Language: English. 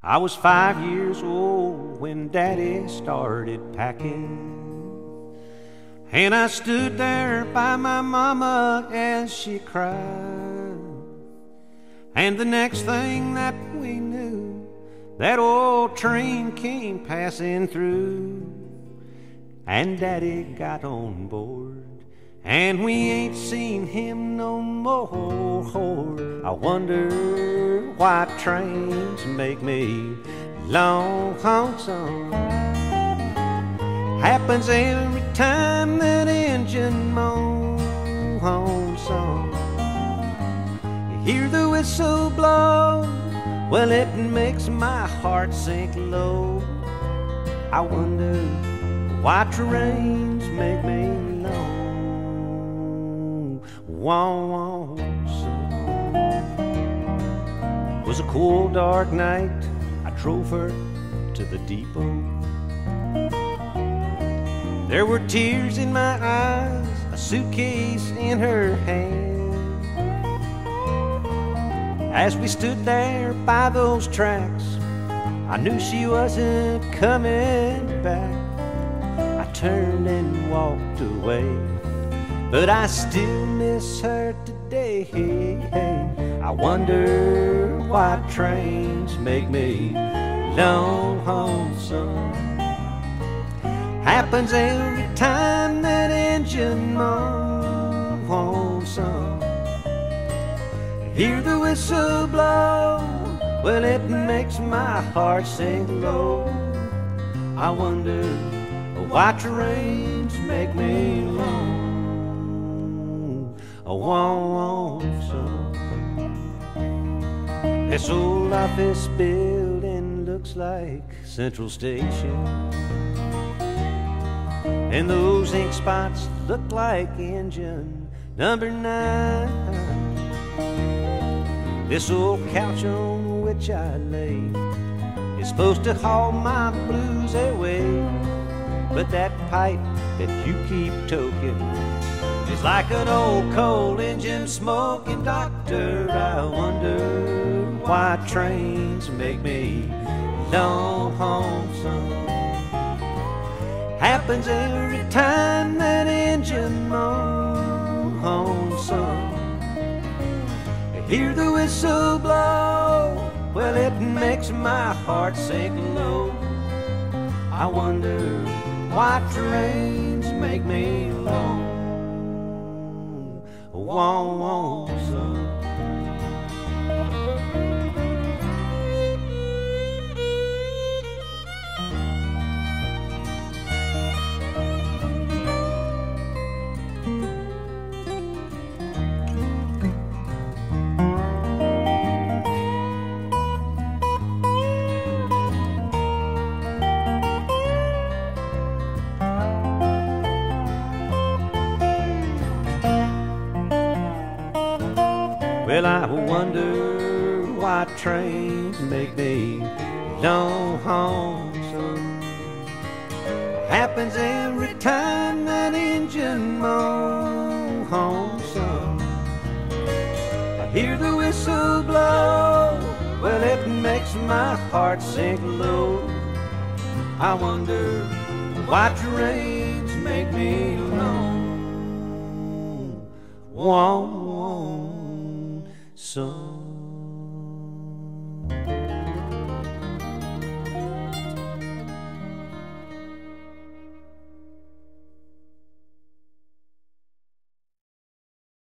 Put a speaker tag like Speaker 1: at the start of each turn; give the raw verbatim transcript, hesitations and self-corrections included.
Speaker 1: I was five years old when Daddy started packing, and I stood there by my mama as she cried. And the next thing that we knew, that old train came passing through, and Daddy got on board, and we ain't seen him no more. I wonder why trains make me lonesome. Happens every time that engine moans song. You hear the whistle blow, well, it makes my heart sink low. I wonder why trains make me lonesome. It was a cool, dark night. I drove her to the depot. There were tears in my eyes, a suitcase in her hand. As we stood there by those tracks, I knew she wasn't coming back. I turned and walked away, but I still miss her today. I wonder why trains make me lonesome. Happens every time that engine moans song. Hear the whistle blow, well, it makes my heart sink low. I wonder why trains make me lonesome. This old office building looks like Central Station, and those ink spots look like engine number nine. This old couch on which I lay is supposed to haul my blues away, but that pipe that you keep toking is like an old coal engine smoking. Doctor, I wonder why trains make me lonesome. Happens every time that engine moans song. Hear the whistle blow, well, it makes my heart sink low. I wonder why trains make me lonesome. Well, I wonder why trains make me lonesome. Happens every time that engine moans song. I hear the whistle blow, well, it makes my heart sink low. I wonder why trains make me lonesome. So